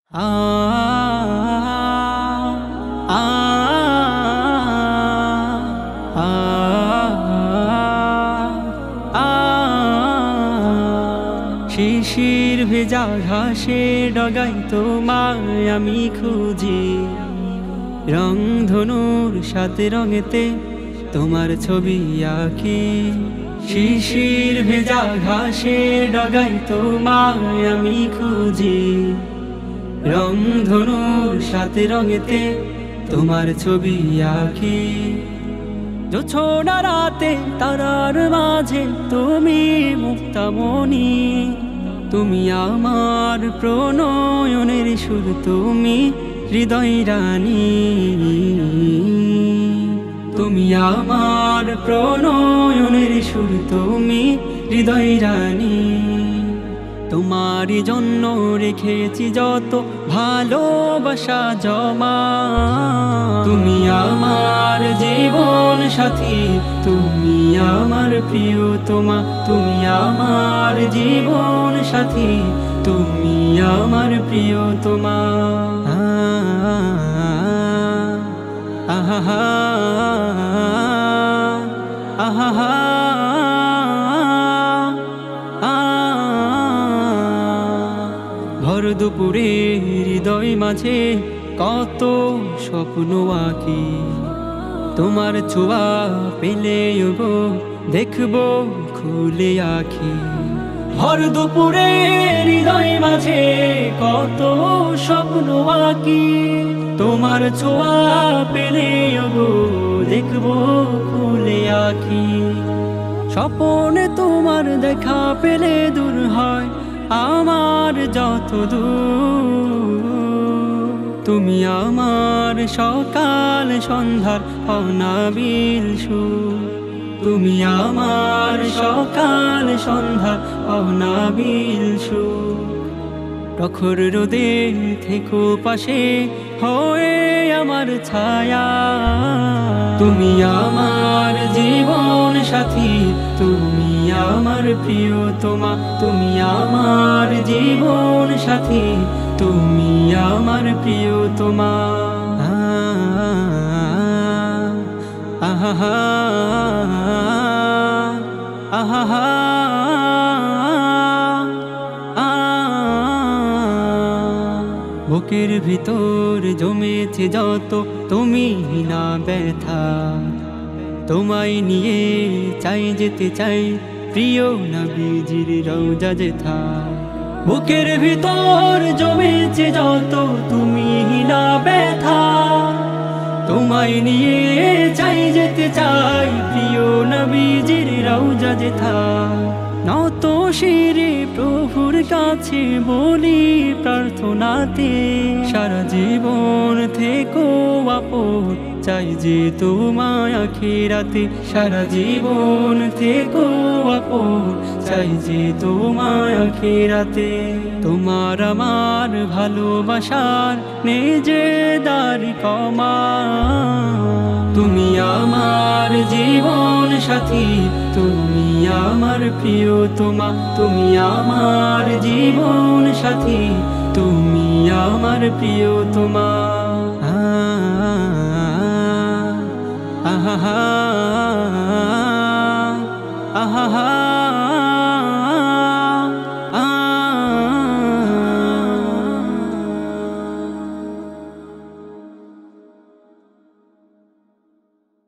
আ আ আ আ শিশির ভেজা ঘাসে ডগাই তোমায় আমি খুঁজি, রংধনুর সাথে রঙেতে তোমার ছবি আঁকি। শিশির ভেজা ঘাসে ডগাই তোমায় আমি খুঁজি, রংধনুর সাথে রঙেতে তোমার ছবি আঁকি। জোছনা রাতে তারার মাঝে তুমি মুক্তামণি, তুমি আমার প্রণয়নের সুর, তুমি হৃদয় রানী। তুমি আমার প্রণয়নের সুর, তুমি হৃদয় রানী। তোমারই জন্য রেখেছি যত ভালোবাসা জমা, তুমি আমার জীবন সাথী, তুমি আমার প্রিয়তমা। তুমি আমার জীবন সাথী, তুমি আমার প্রিয়তমা। আহা আহা ভর দুপুরে হৃদয় মাঝে কত স্বপ্ন আঁকি, তোমার ছোঁয়া পেলে গো দেখবো খুলে আঁখি। ভর দুপুরে হৃদয় মাঝে কত স্বপ্ন আঁকি, তোমার ছোঁয়া পেলে গো দেখবো খুলে আঁখি। স্বপনে তোমার দেখা পেলে দূর হয় আমার যত দূর। তুমি আমার সকাল সন্ধ্যার অনাবিল সুর, তুমি আমার সকাল সন্ধ্যার অনাবিল সুর। প্রখর রোদে থেকো পাশে হয়ে আমার ছায়া, তুমি আমার জীবন সাথী, তুমি আমার প্রিয়তমা। তুমি আমার জীবন সাথী, তুমি আমার প্রিয়তমা। আহা আহা বুকের ভিতর জমেছে যত তুমি না ব্যথা, তোমায় নিয়ে চাই যেতে চাই প্রিয় নবীজির রওজা যেথা। বুকের ভিতর জমেছে যত তুমি না ব্যথা, তোমায় নিয়ে চাই যেতে চাই প্রিয় নবীজির রওজা যেথা। নত শিরে প্রভুর কাছে বলি প্রার্থনাতে, সারা জীবন থেকো আপন চাই যে তোমায় আখিরাতে। সারা জীবন থেকো আপন চাই যে তোমায় আখিরাতে। তোমার আমার ভালোবাসার নিজেদার কমা, তুমি আমার জীবন সাথী, তুমি আমার প্রিয়তমা। তুমি আমার জীবন সাথী, তুমি আমার প্রিয়তমা। আহা আহা